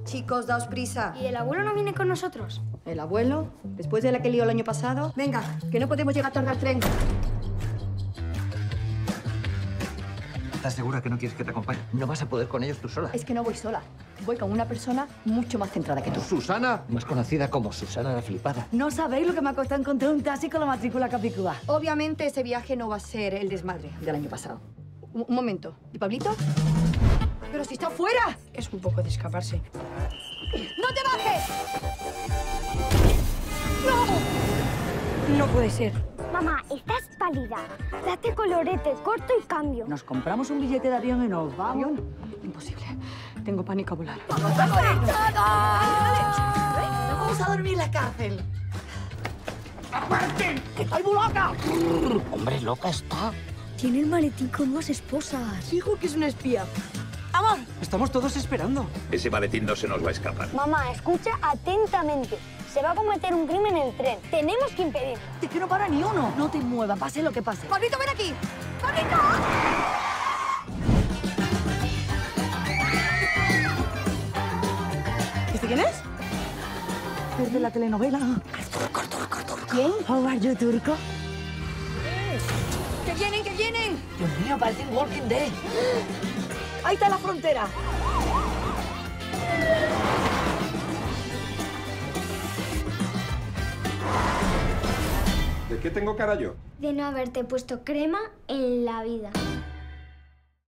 Chicos, daos prisa. ¿Y el abuelo no viene con nosotros? ¿El abuelo? Después de la que lió el año pasado. Venga, que no podemos llegar tarde al tren. ¿Estás segura que no quieres que te acompañe? No vas a poder con ellos tú sola. Es que no voy sola. Voy con una persona mucho más centrada que tú. Susana, más conocida como Susana la Flipada. No sabéis lo que me ha costado encontrar un taxi con la matrícula capicúa. Obviamente ese viaje no va a ser el desmadre del año pasado. Un momento. ¿Y Pablito? ¡Pero si está fuera! Es un poco de escaparse. ¡No te bajes! No puede ser. Mamá, estás pálida. Date colorete, corto y cambio. Nos compramos un billete de avión y nos vamos. ¿Avión? Imposible. Tengo pánico a volar. ¡Vamos a dormir en la cárcel! ¡Aparte! ¡Que estoy muy loca! Hombre, loca está. Tiene el maletín con dos esposas. Dijo que es una espía. ¡Amor! Estamos todos esperando. Ese maletín no se nos va a escapar. Mamá, escucha atentamente. Se va a cometer un crimen en el tren. Tenemos que impedirlo. Es que no para ni uno. No te muevas, pase lo que pase. ¡Pablito, ven aquí! ¡Pablito! ¿Este quién es? Es de la telenovela. Arturo. ¿Quién? How are you, Turco? ¡Que vienen, que vienen! Dios mío, parece un Walking Dead. Ahí está la frontera. ¿De qué tengo cara yo? De no haberte puesto crema en la vida.